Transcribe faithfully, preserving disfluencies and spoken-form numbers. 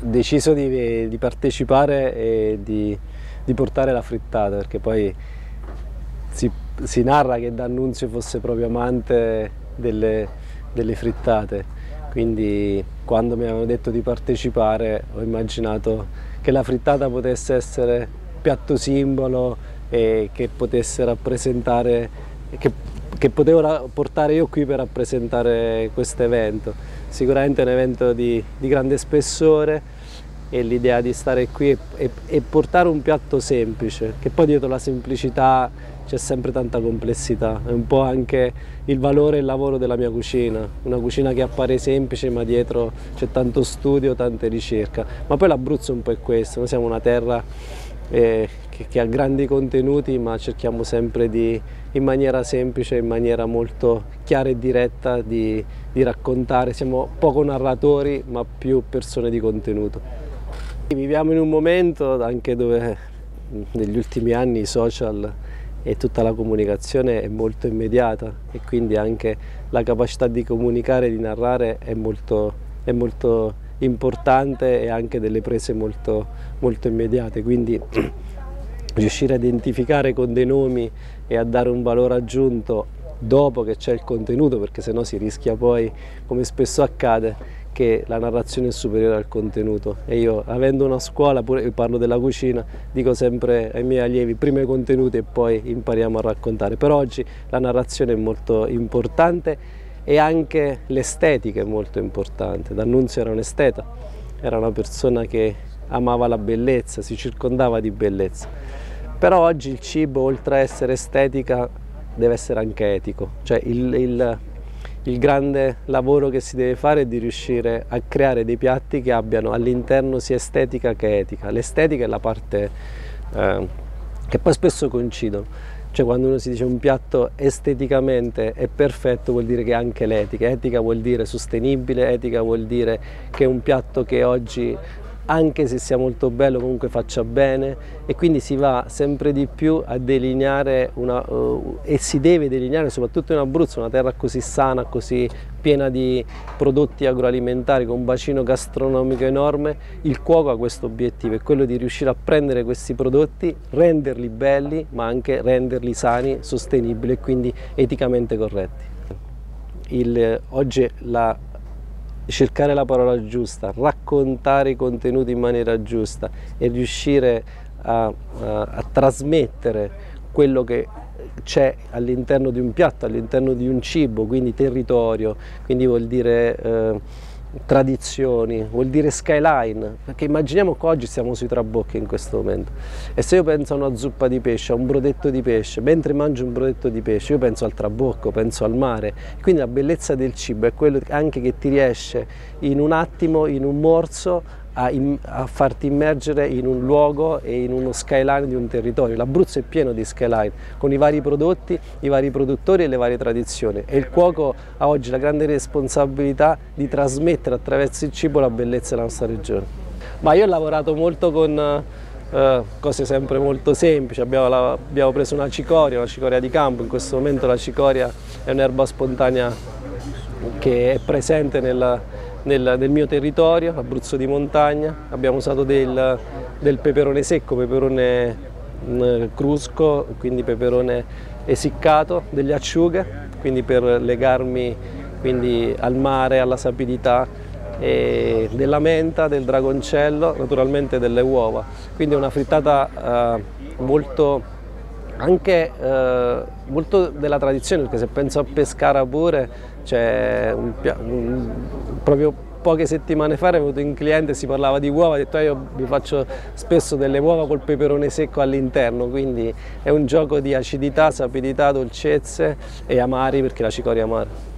deciso di, di partecipare e di, di portare la frittata, perché poi si, si narra che D'Annunzio fosse proprio amante delle, delle frittate, quindi quando mi avevano detto di partecipare ho immaginato che la frittata potesse essere piatto simbolo e che potesse rappresentare, che, che potevo portare io qui per rappresentare questo evento. Sicuramente è un evento di, di grande spessore, e l'idea di stare qui e, e, e portare un piatto semplice, che poi dietro la semplicità c'è sempre tanta complessità, è un po' anche il valore e il lavoro della mia cucina, una cucina che appare semplice ma dietro c'è tanto studio, tante ricerca. Ma poi l'Abruzzo un po' è questo, noi siamo una terra eh, che, che ha grandi contenuti, ma cerchiamo sempre di, in maniera semplice, in maniera molto chiara e diretta di, di raccontare, siamo poco narratori ma più persone di contenuto. Viviamo in un momento anche dove negli ultimi anni i social e tutta la comunicazione è molto immediata, e quindi anche la capacità di comunicare e di narrare è molto, è molto importante, e anche delle prese molto, molto immediate, quindi riuscire a identificare con dei nomi e a dare un valore aggiunto dopo che c'è il contenuto, perché sennò si rischia poi, come spesso accade, che la narrazione è superiore al contenuto. E io, avendo una scuola, pure io parlo della cucina, dico sempre ai miei allievi prima i contenuti e poi impariamo a raccontare. Per oggi la narrazione è molto importante e anche l'estetica è molto importante. D'Annunzio era un esteta, era una persona che amava la bellezza, si circondava di bellezza. Però oggi il cibo, oltre a essere estetica, deve essere anche etico, cioè il, il Il grande lavoro che si deve fare è di riuscire a creare dei piatti che abbiano all'interno sia estetica che etica. L'estetica è la parte eh, che poi spesso coincidono, cioè quando uno si dice un piatto esteticamente è perfetto vuol dire che anche l'etica, etica vuol dire sostenibile, etica vuol dire che è un piatto che oggi, anche se sia molto bello, comunque faccia bene, e quindi si va sempre di più a delineare una, uh, e si deve delineare, soprattutto in Abruzzo, una terra così sana, così piena di prodotti agroalimentari, con un bacino gastronomico enorme. Il cuoco ha questo obiettivo, è quello di riuscire a prendere questi prodotti, renderli belli, ma anche renderli sani, sostenibili e quindi eticamente corretti. Il, oggi la cercare la parola giusta, raccontare i contenuti in maniera giusta e riuscire a, a, a trasmettere quello che c'è all'interno di un piatto, all'interno di un cibo, quindi territorio, quindi vuol dire eh, tradizioni, vuol dire skyline, perché immaginiamo che oggi siamo sui trabocchi in questo momento, e se io penso a una zuppa di pesce, a un brodetto di pesce, mentre mangio un brodetto di pesce io penso al trabocco, penso al mare. Quindi la bellezza del cibo è quello anche che ti riesce in un attimo, in un morso, A, a farti immergere in un luogo e in uno skyline di un territorio. L'Abruzzo è pieno di skyline, con i vari prodotti, i vari produttori e le varie tradizioni, e il cuoco ha oggi la grande responsabilità di trasmettere attraverso il cibo la bellezza della nostra regione. Ma io ho lavorato molto con eh, cose sempre molto semplici. Abbiamo, la, abbiamo preso una cicoria, una cicoria di campo. In questo momento la cicoria è un'erba spontanea che è presente nella Nel, nel mio territorio, Abruzzo di montagna. Abbiamo usato del, del peperone secco, peperone mh, crusco, quindi peperone essiccato, delle acciughe, quindi per legarmi quindi al mare, alla sapidità, e della menta, del dragoncello, naturalmente delle uova. Quindi è una frittata eh, molto, anche eh, molto della tradizione, perché se penso a Pescara pure, c'è un, un, proprio poche settimane fa è venuto un cliente e si parlava di uova, ha detto eh, io vi faccio spesso delle uova col peperone secco all'interno, quindi è un gioco di acidità, sapidità, dolcezze e amari, perché la cicoria è amara.